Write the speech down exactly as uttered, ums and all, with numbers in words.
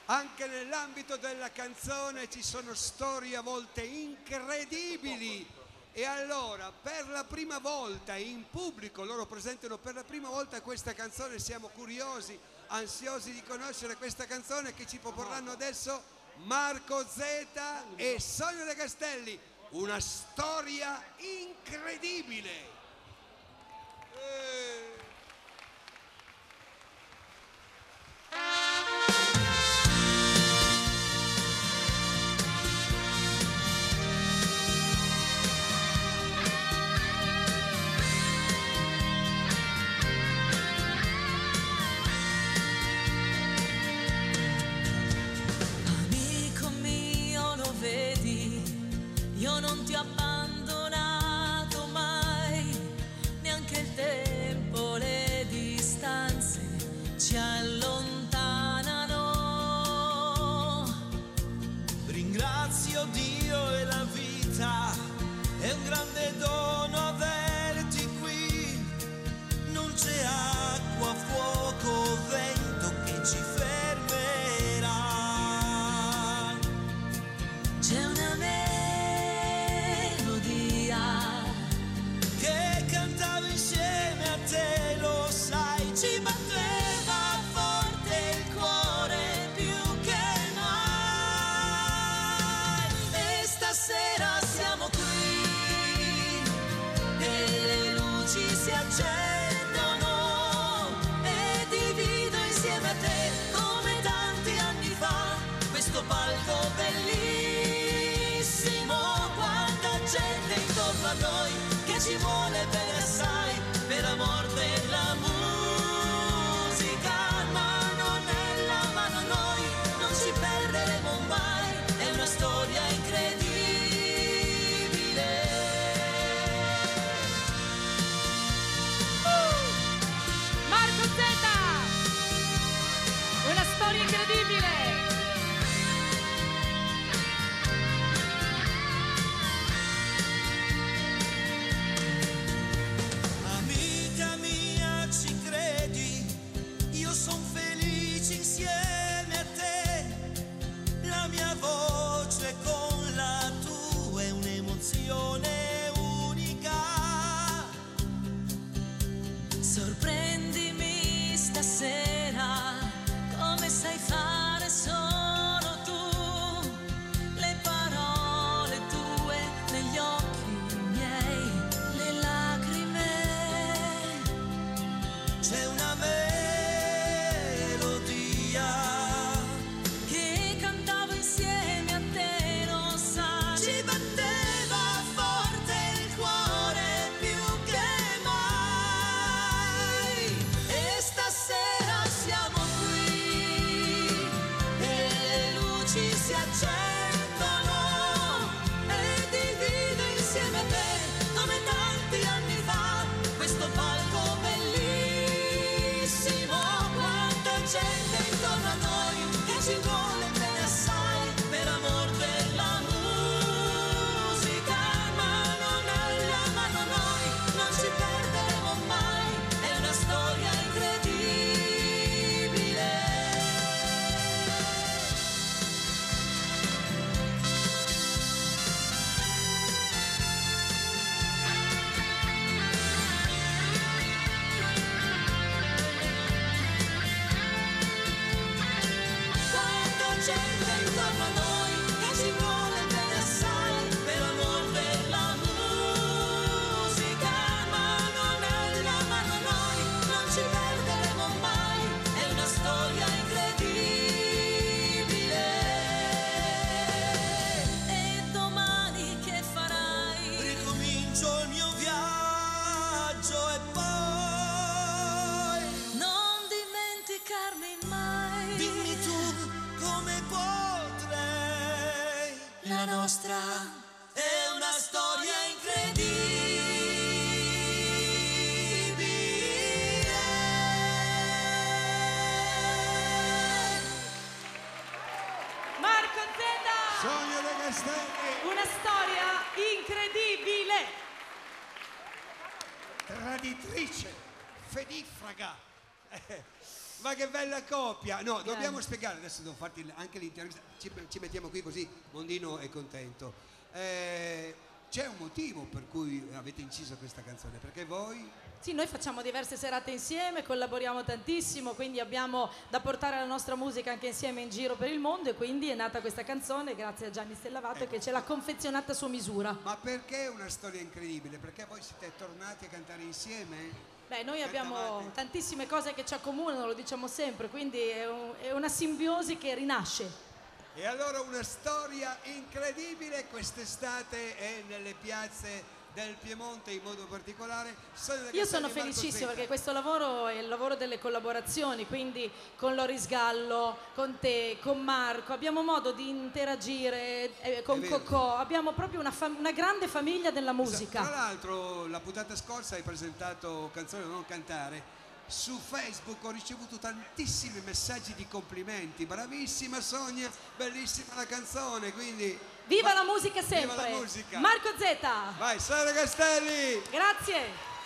Anche nell'ambito della canzone ci sono storie a volte incredibili. E allora, per la prima volta in pubblico, loro presentano per la prima volta questa canzone, siamo curiosi, ansiosi di conoscere questa canzone che ci proporranno adesso Marco Zeta e Sonia De Castelli. Una storia incredibile. Eh. Io non ti ho abbandonato mai, neanche il tempo, le distanze ci allontanano. Ringrazio Dio e la vita, è un grande dono averti qui. Non c'è acqua, fuoco, vento che ci fermerà. C'è una insieme a te, lo sai, ci batteva forte il cuore più che mai. E stasera siamo qui e le luci si accendono e divido insieme a te come tanti anni fa questo palco bellissimo. Quanta gente intorno a noi che ci vuole bene assai per amor della musica, mano nella mano noi non ci perderemo mai, è una storia incredibile. Uh! Marco Zeta, una storia incredibile. Insieme a te, la mia voce con la tua è un'emozione unica. Sorprendimi stasera come sai fare solo tu, le parole tue negli occhi miei, le lacrime. C'è una nostra è una storia incredibile. Marco Zeta, Sonia De Castelli, una storia incredibile. Traditrice, fedifraga. Ma che bella coppia! No, Grande. dobbiamo spiegare, adesso devo farti anche l'intervista, ci, ci mettiamo qui così Mondino è contento. Eh, c'è un motivo per cui avete inciso questa canzone, perché voi... Sì, noi facciamo diverse serate insieme, collaboriamo tantissimo, quindi abbiamo da portare la nostra musica anche insieme in giro per il mondo e quindi è nata questa canzone grazie a Gianni Stellavato Ecco. che ce l'ha confezionata a sua misura. Ma perché è una storia incredibile? Perché voi siete tornati a cantare insieme? Beh, noi abbiamo Cantavate. tantissime cose che ci accomunano, lo diciamo sempre, quindi è, un- è una simbiosi che rinasce. E allora una storia incredibile quest'estate è nelle piazze del Piemonte in modo particolare. Io sono felicissima perché questo lavoro è il lavoro delle collaborazioni, quindi con Loris Gallo, con te, con Marco, abbiamo modo di interagire eh, con vero. Cocò, abbiamo proprio una, fam- una grande famiglia della Tra musica. l'altro la puntata scorsa hai presentato Canzone da non cantare. Su Facebook ho ricevuto tantissimi messaggi di complimenti. Bravissima Sonia, bellissima la canzone, quindi... Viva Va- la musica Viva sempre! la musica! Marco Zeta, Vai, Sara Castelli! grazie!